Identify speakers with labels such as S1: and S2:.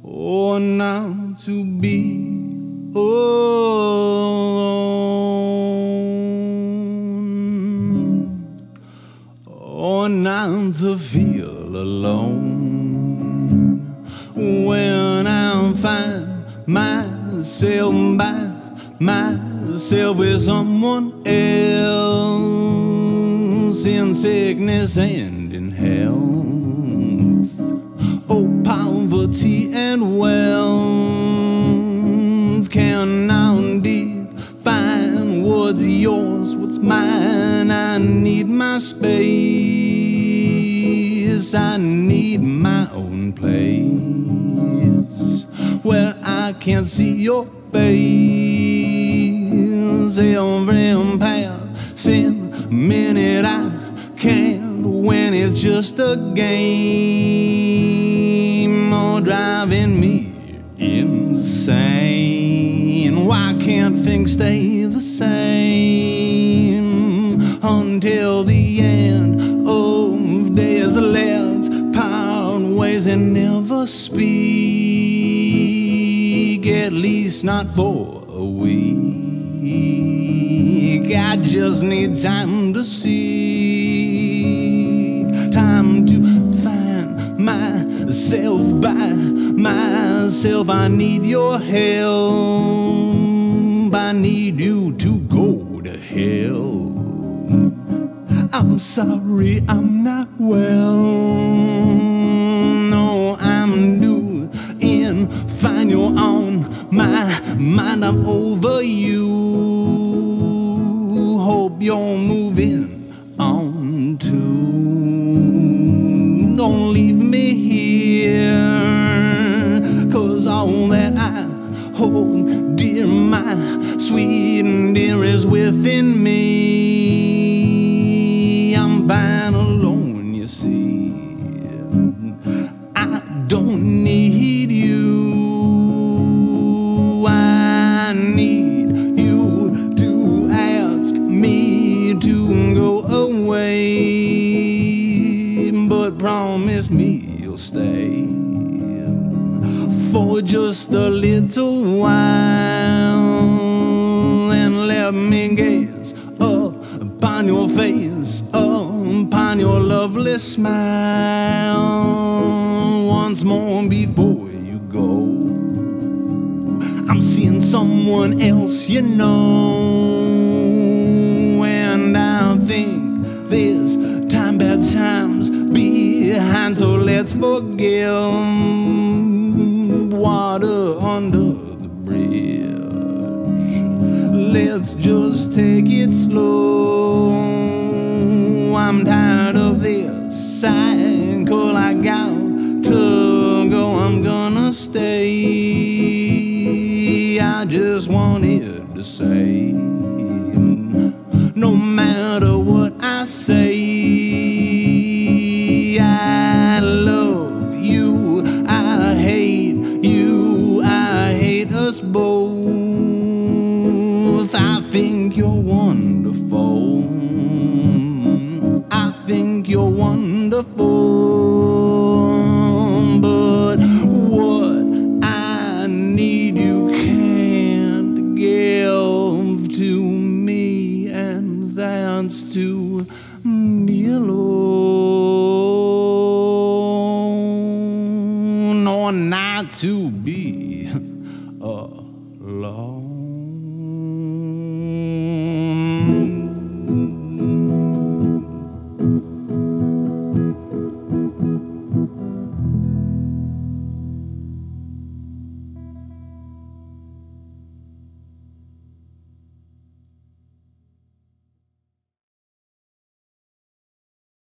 S1: or not to be alone, or not to feel alone when I find myself by myself with someone else in sickness and in health. Oh, poverty and wealth cannot define what's yours, what's mine. I need my space, I need my own place where I can see your face every passing minute. I can't win, it's just a game, or driving me insane. Why can't things stay the same until the end of days? Let's part ways and never speak, at least not for a week. I just need time to see, time to find myself by myself. I need your help, I need you to go to hell. I'm sorry, I'm not well. No, I'm doing fine. You're on my mind, I'm over you. Hope you're moving on too. Don't leave me here, 'cause all that I hold dear, my sweet and dear, is within me. I'm fine alone, you see. I don't need you, I need you to ask me to go away, but promise me you'll stay for just a little while, and let me gaze upon your face, upon your lovely smile once more before you go. I'm seeing someone else, you know, and I think this time bad times behind, so let's forgive. Water under the bridge, let's just take it slow. I'm tired of this cycle, I got to go, I'm gonna stay. I just wanted to say